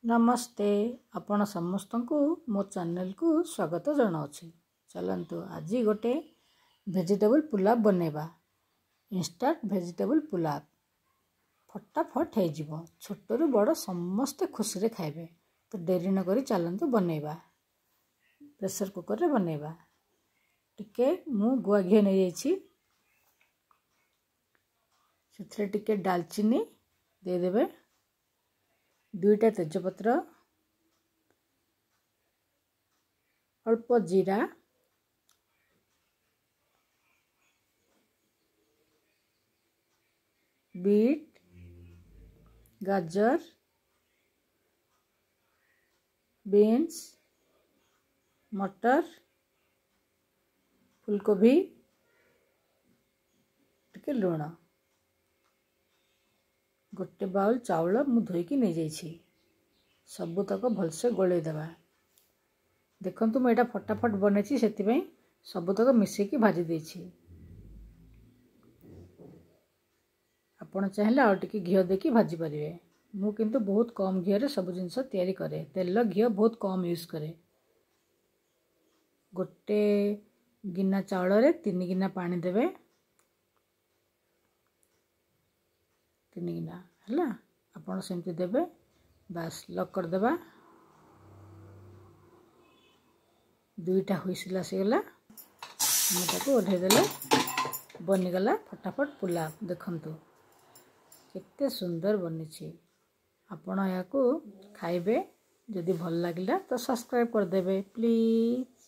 नमस्ते आपण समस्त को मो चैनल को स्वागत जनाऊँ। चलतु आज गोटे वेजिटेबल पुलाव बनेबा। इंस्टेंट वेजिटेबल पुलाव फटाफट हो छोट रु बड़ समस्ते खुशी रे खाइबे। तो डेरी न करी चलतु बनेबा। प्रेशर कुकर रे बनेबा। टिके मु गुआ घी नहीं जाइछि सेथरे टिके दालचीनी दे देबे। दुईटा तेजपत्र अल्प जीरा बीट गाजर बीन्स मटर फूलकोबी टिके लुण गोटे बाउल चाउल मु धोईकी नहीं जाइछि सबुतक भलसे गोले देबा। देखंतु मैं एटा फटाफट बनेछि सेति सबुतक मिसेकी भाजी देछि। आपण चाहेले आ टिके घियो देकी भाजी परिवे। मु किंतु बहुत कम घियो रे सब जिंस तयारी करे। तेल घियो बहुत कम यूज करे। गोटे गिना चाउल रे 3 गिना पानी देबे। 3 गिना हला आपण सेमति देबे। बस लॉक कर देबा। दुईटा हुइसिल आसीगला हम ताको ओढ़े देले बनिगला फटाफट पुलाव। देखंतु केते सुंदर बनिछि। आपण याको खाइबे। जदि भल लागिला तो सब्सक्राइब कर देबे प्लीज।